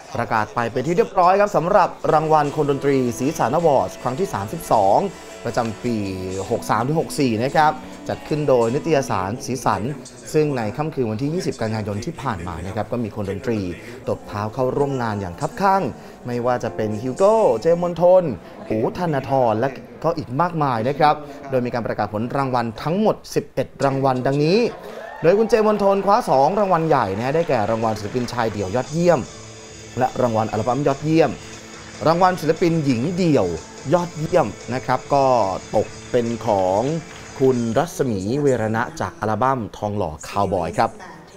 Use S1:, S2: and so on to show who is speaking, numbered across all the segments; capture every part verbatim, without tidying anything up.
S1: ประกาศไปเป็นที่เรียบร้อยครับสำหรับรางวัลคนดนตรีสีสันอวอร์ดครั้งที่ สามสิบสอง ประจำปี หกสามถึงหกสี่ นะครับจัดขึ้นโดยนิตยสารสีสันซึ่งในค่ำคืนวันที่ ยี่สิบ กันยายนที่ผ่านมานะครับก็มีคนดนตรีตบเท้าเข้าร่วมงานอย่างคับคั่งไม่ว่าจะเป็นฮิวโก้เจมอนทนอู๋ธนทรและก็อีกมากมายนะครับโดยมีการประกาศผลรางวัลทั้งหมดสิบเอ็ดรางวัลดังนี้โดยคุณเจมอนทนคว้าสองรางวัลใหญ่นะได้แก่รางวัลศิลปินชายเดี่ยวยอดเยี่ยมและรางวัลอัลบั้มยอดเยี่ยมรางวัลศิลปินหญิงเดี่ยวยอดเยี่ยมนะครับก็ตกเป็นของคุณรัศมีเวรณะจากอัลบั้มทองหล่อคาวบอยครับ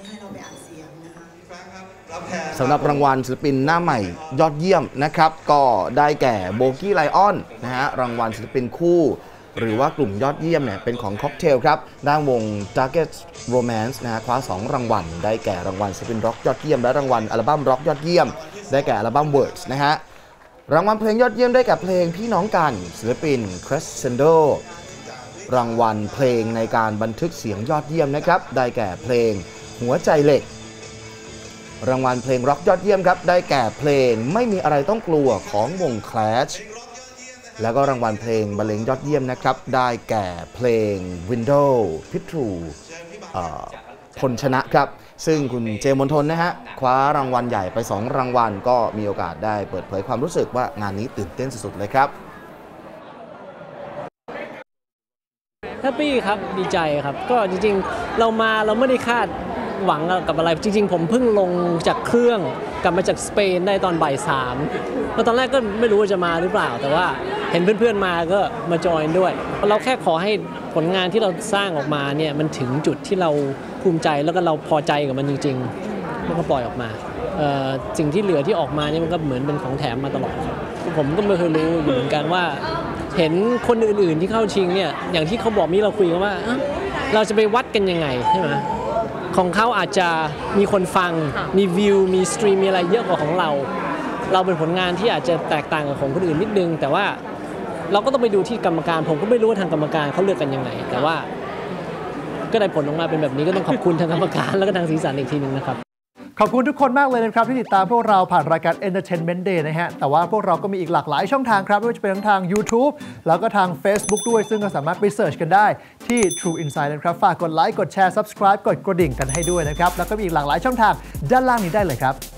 S1: สำหรับรางวัลศิลปินหน้าใหม่ยอดเยี่ยมนะครับก็ได้แก่โบกี้ไลออนนะฮะรางวัลศิลปินคู่หรือว่ากลุ่มยอดเยี่ยมเนี่ยเป็นของค็อกเทลครับด้านวง Darkest Romance นะฮะคว้าสองรางวัลได้แก่รางวัลศิลปินร็อกยอดเยี่ยมและรางวัลอัลบั้มร็อกยอดเยี่ยมได้แก่อัลบั้ม Words นะฮะรางวัลเพลงยอดเยี่ยมได้แก่เพลงพี่น้องกันศิลปิน Crescendo รางวัลเพลงในการบันทึกเสียงยอดเยี่ยมนะครับได้แก่เพลงหัวใจเหล็กรางวัลเพลงร็อกยอดเยี่ยมครับได้แก่เพลงไม่มีอะไรต้องกลัวของวง Clash แล้วก็รางวัลเพลงบรรเลงยอดเยี่ยมนะครับได้แก่เพลง Window พิทรูพลชนะครับซึ่งคุณเจมอนทนนะฮะคว้ารางวัลใหญ่ไปสองรางวัลก็มีโอกาสได้เปิดเผยความรู้สึกว่างานนี้ตื่นเต้นสุดๆเลยครับ
S2: แฮปปี้ครับดีใจครับก็จริงๆเรามาเราไม่ได้คาดหวังกับอะไรจริงๆผมเพิ่งลงจากเครื่องกลับมาจากสเปนได้ตอนบ่ายสามเพราะตอนแรกก็ไม่รู้ว่าจะมาหรือเปล่าแต่ว่าเห็นเพื่อนๆมาก็มาจอยด้วยเราแค่ขอให้ผลงานที่เราสร้างออกมาเนี่ยมันถึงจุดที่เราภูมิใจแล้วก็เราพอใจกับมันจริงๆแล้วก็ปล่อยออกมาสิ่งที่เหลือที่ออกมาเนี่ยมันก็เหมือนเป็นของแถมมาตลอดผมก็ไม่เคยรู้อยู่เหมือนกันว่าเห็นคนอื่นๆที่เข้าชิงเนี่ยอย่างที่เขาบอกนี่เราคุยกันว่าเราจะไปวัดกันยังไงใช่ไหมของเขาอาจจะมีคนฟังมีวิวมีสตรีมมีอะไรเยอะกว่าของเราเราเป็นผลงานที่อาจจะแตกต่างกับของคนอื่นนิดนึงแต่ว่าเราก็ต้องไปดูที่กรรมการผมก็ไม่รู้ว่าทางกรรมการเขาเลือกกันยังไงแต่ว่าก็ได้ผลออกมาเป็นแบบนี้ก็ต้องขอบคุณทางกรรมการแล้วก็ทางสีสันอีกทีนึงนะครับ
S3: ขอบคุณทุกคนมากเลยนะครับที่ติดตามพวกเราผ่านรายการ Entertainment Day นะฮะแต่ว่าพวกเราก็มีอีกหลากหลายช่องทางครับไม่ว่าจะเป็นทั้งทาง YouTube แล้วก็ทาง Facebook ด้วยซึ่งก็สามารถไปเสิร์ชกันได้ที่ True Insight นะครับฝากกดไลค์กดแชร์ Subscribe กดกระดิ่งกันให้ด้วยนะครับแล้วก็มีอีกหลากหลายช่องทางด้านล่างนี้ได้เลยครับ